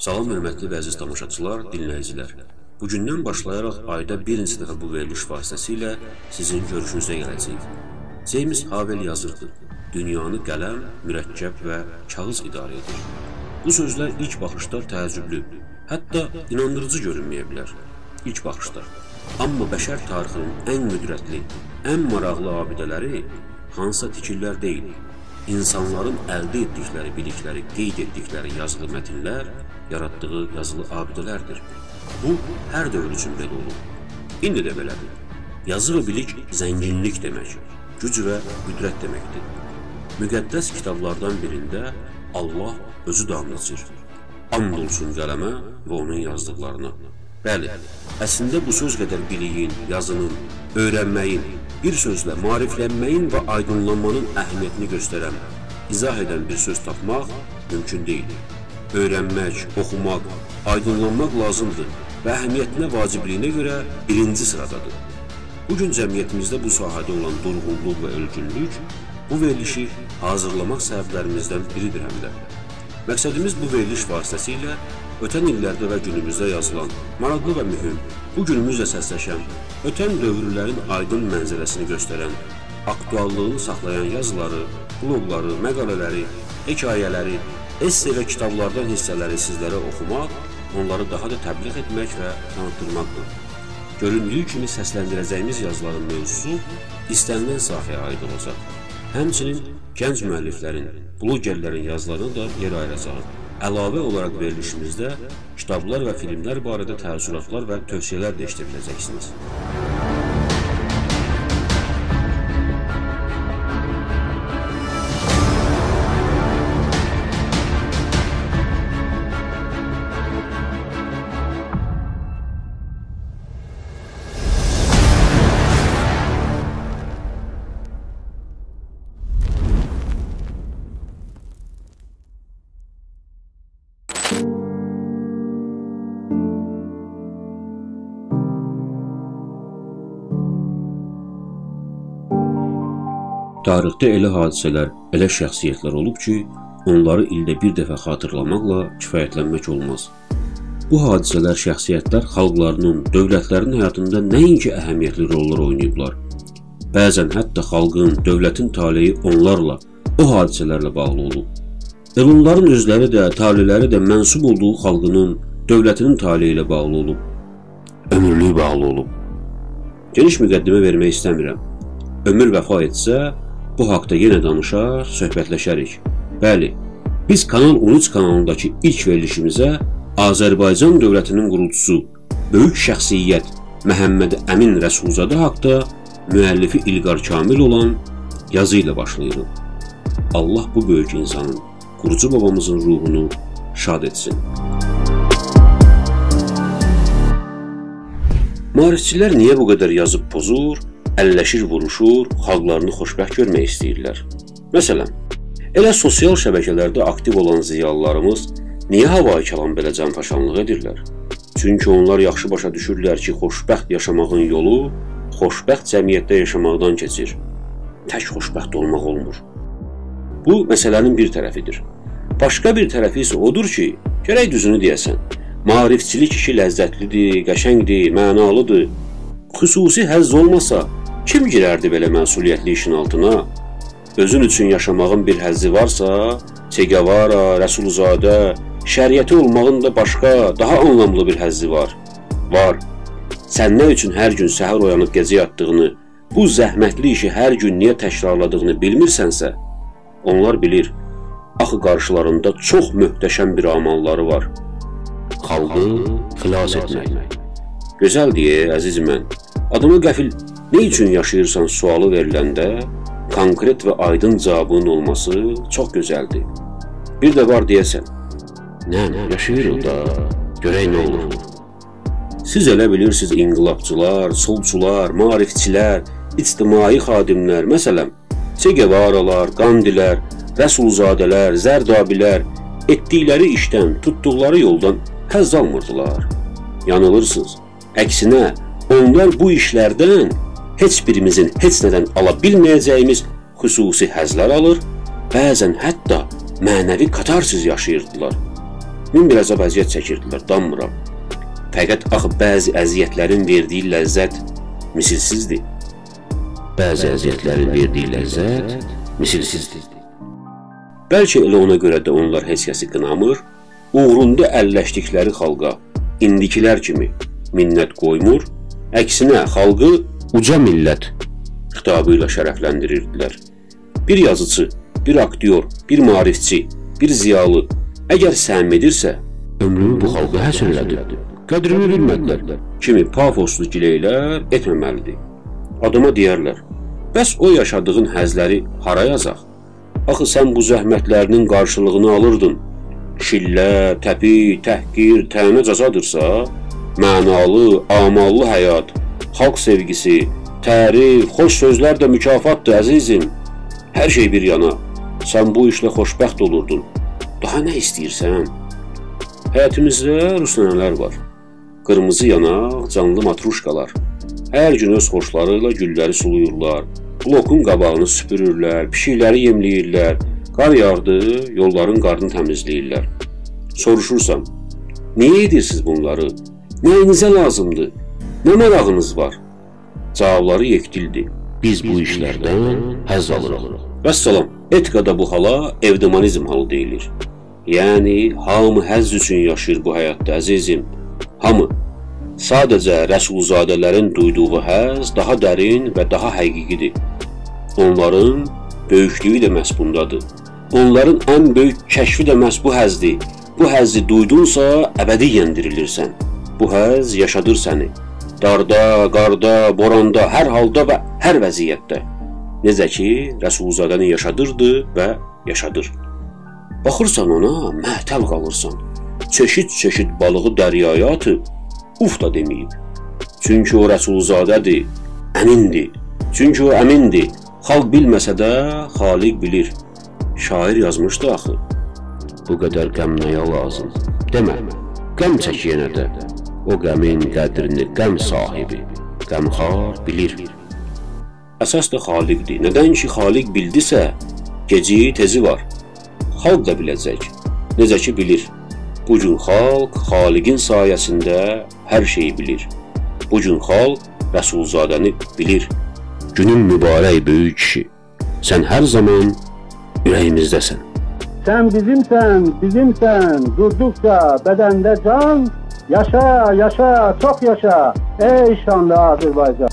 Salam hörmətli və əziz tamaşaçılar, dinləyicilər. Bugündən başlayaraq ayda birinci dəfə bu veriliş vasitəsilə sizin görüşünüzə gələcəyik. James Havel yazırdı, dünyanı qələm, mürəkkəb və kağız idarə edir. Bu sözlər ilk baxışda təəccüblü, hətta inandırıcı görünməyə bilər. İlk baxışda. Amma bəşər tarixinin ən müdrətli, ən maraqlı abidələri hansısa tikillər deyil. İnsanların əldə etdikləri bilikləri, qeyd etdikləri yazılı mətinlər, yaratdığı yazılı abidələrdir. Bu, hər dövr üçün belə olur. İndi də belədir. Yazı və bilik zənginlik demək, güc və qüdrət deməkdir. Müqəddəs kitablardan birində Allah özü də and içir. And olsun qələmə və onun yazdıqlarına. Bəli, əslində bu söz qədər biliyin, yazının, öyrənməyin, bir sözlə maariflənməyin və aydınlanmanın əhəmiyyətini göstərən, izah edən bir söz tapmaq mümkün deyil. Öyrənmək, oxumaq, aydınlanmaq lazımdır və əhəmiyyətinə, vacibliyinə görə birinci sıradadır. Bugün cəmiyyətimizdə bu sahədə olan durğunluq və ölgünlük bu verilişi hazırlamaq səbəblərimizdən biridir həm də. Məqsədimiz bu veriliş vasitəsilə ötən illərdə və günümüzdə yazılan, maraqlı və mühüm, bu günümüzlə səsləşən, ötən dövrlərin aydın mənzərəsini göstərən, aktuallığını saxlayan yazıları, bloqları, məqalələri, hekayələri, esse və kitablardan hissələri sizlərə oxumaq, onları daha da təbliğ etmək və tanıtdırmaqdır. Göründüyü kimi səsləndirəcəyimiz yazıların mövzusu istənilən sahəyə aid olacaq. Həmçinin gənc müəlliflərin, blogerlərin yazılarına da yer ayıracaq. Əlavə olaraq verilişimizdə kitablar və filmlər barədə təəssüratlar və tövsiyələr də eşidə biləcəksiniz. Tarixdə elə hadisələr, elə şəxsiyyətlər olub ki, onları ildə bir dəfə xatırlamaqla kifayətlənmək olmaz. Bu hadisələr, şəxsiyyətlər xalqlarının, dövlətlərin həyatında nəinki əhəmiyyətli rollar oynayıblar. Bəzən hətta xalqın, dövlətin taleyi onlarla, o hadisələrlə bağlı olub. Onların özləri də, taleləri də mənsub olduğu xalqının, dövlətinin taleyi ilə bağlı olub. Ömürlük bağlı olub. Geniş müqəddimə vermək istəmirəm. Ömür vəfa etsə, bu haqda yenə danışar, söhbətləşərik. Bəli, biz Kanal 13 kanalındakı ilk verilişimizə Azərbaycan dövlətinin qurucusu, böyük şəxsiyyət Məhəmməd Əmin Rəsulzadə haqda müəllifi İlqar Kamil olan yazı ilə başlayırıq. Allah bu böyük insanın, qurucu babamızın ruhunu şad etsin. Maarifçilər niyə bu qədər yazıb pozur, əlləşir, vuruşur, xalqlarını xoşbəxt görmək istəyirlər? Məsələn, elə sosial şəbəkələrdə aktiv olan ziyalılarımız niyə hava-i kəlam belə canfaşanlıq edirlər? Çünki onlar yaxşı başa düşürlər ki, xoşbəxt yaşamağın yolu xoşbəxt cəmiyyətdə yaşamaqdan keçir. Tək xoşbəxt olmaq olmur. Bu, məsələnin bir tərəfidir. Başqa bir tərəfi isə odur ki, gərək düzünü deyəsən, maarifçilik işi ləzzətlidir, qəşəngdir, mənalıdır. Xüsusi həzz olmasa, kim girərdi belə məsuliyyətli işin altına? Özün üçün yaşamağın bir həzzi varsa, Che Guevara, Rəsulzadə, şəriəti olmağın da başqa, daha anlamlı bir həzzi var. Var. Sən nə üçün hər gün səhər oyanıb gecə yatdığını, bu zəhmətli işi hər gün niyə təkrarladığını bilmirsənsə, onlar bilir. Axı qarşılarında çox möhtəşəm bir amalları var. Xalqı xilas etmək. Gözəl deyə, əzizim mən, adama qəfil nə üçün yaşayırsan sualı veriləndə, konkret və aydın cavabının olması çox gözəldir. Bir də var deyəsən, nə, yaşayırıq da, görək nə olur. Siz elə bilirsiniz inqilabçılar, solçular, maarifçilər, ictimai xadimlər, məsələn, Che Guevaralar, Qandilər, Rəsulzadələr, Zərdabilər etdikləri işdən, tutduqları yoldan həzz almırdılar. Yanılırsınız. Əksinə, onlar bu işlərdən heç birimizin heç nədən ala bilməyəcəyimiz xüsusi həzlər alır, bəzən hətta mənəvi katarsiz yaşayırdılar. Min bir əzab əziyyət çəkirdilər, danmıram. Fəqət axı bəzi əziyyətlərin verdiyi ləzzət misilsizdir. Bəzi əziyyətlərin verdiyi ləzzət misilsizdir. Bəlkə elə ona görə də onlar heç kəsi qınamır, uğrunda əlləşdikləri xalqa indikilər kimi minnət qoymur, əksinə xalqı uca millət xitabı ilə şərəfləndirirdilər. Bir yazıcı, bir aktyor, bir maarifçi, bir ziyalı əgər səhv edirsə, ömrünü bu xalqa həsr elədi. Qədrini bilmədilər kimi pafoslu gileylər etməməlidir. Adama deyərlər, bəs o yaşadığın həzləri hara yazaq? Axı sən bu zəhmətlərinin qarşılığını alırdın. Şillə, təpi, təhqir, tənə cəzadırsa, mənalı, amallı həyat, xalq sevgisi, tərif, xoş sözlər də mükafatdır əzizim. Hər şey bir yana, sən bu işlə xoşbəxt olurdun. Daha nə istəyirsən? Həyətimizdə rusnənələr var. Qırmızı yanaq, canlı matruşkalar. Hər gün öz xoşları ilə gülləri suluyurlar. Blokun qabağını süpürürlər, pişikləri yemləyirlər. Qar yağdı, yolların qarını təmizləyirlər. Soruşursan, niyə edirsiniz bunları? Nəyinizə lazımdır? Nə marağınız var? Cavabları yekdildir. Biz bu işlərdən həzz alırıq. Vəssalam, etikada bu hala evdemonizm halı deyilir. Yəni, hamı həzz üçün yaşayır bu həyatda əzizim. Hamı. Sadəcə rəsulzadələrin duyduğu həzz daha dərin və daha həqiqidir. Onların böyüklüyü də məhz bundadır. Onların ən böyük kəşfi də məhz bu həzdir. Bu həzzi duydunsa, əbədiyyən dirilirsən. Bu həzz yaşadır səni. Darda, qarda, boranda, hər halda və hər vəziyyətdə. Necə ki, Rəsulzadəni yaşadırdı və yaşadır. Baxırsan ona, məhtəl qalırsan. Çeşid-çeşid balığı dəryaya atıb, uf da deməyib. Çünki o Rəsulzadədir, əmindir. Çünki o əmindir. Xalq bilməsə də, xaliq bilir. Şair yazmışdı axı. Bu qədər qəm nəyə lazım? Demə, qəm çək yenə də. O qəmin qədrini qəm sahibi, qəmxar bilir. Əsas da xaliqdir. Nədən ki, xaliq bildisə, geci tezi var. Xalq da biləcək. Necə ki, bilir. Bu gün xalq, xaliqin sayəsində hər şeyi bilir. Bu gün xalq, Rəsulzadəni bilir. Günün mübarək böyük kişi, sən hər zaman ürəyimizdəsən. Sən bizimsən, durduqca bədəndə can, yaşa, yaşa, çox yaşa, ey şanlı Azərbaycan.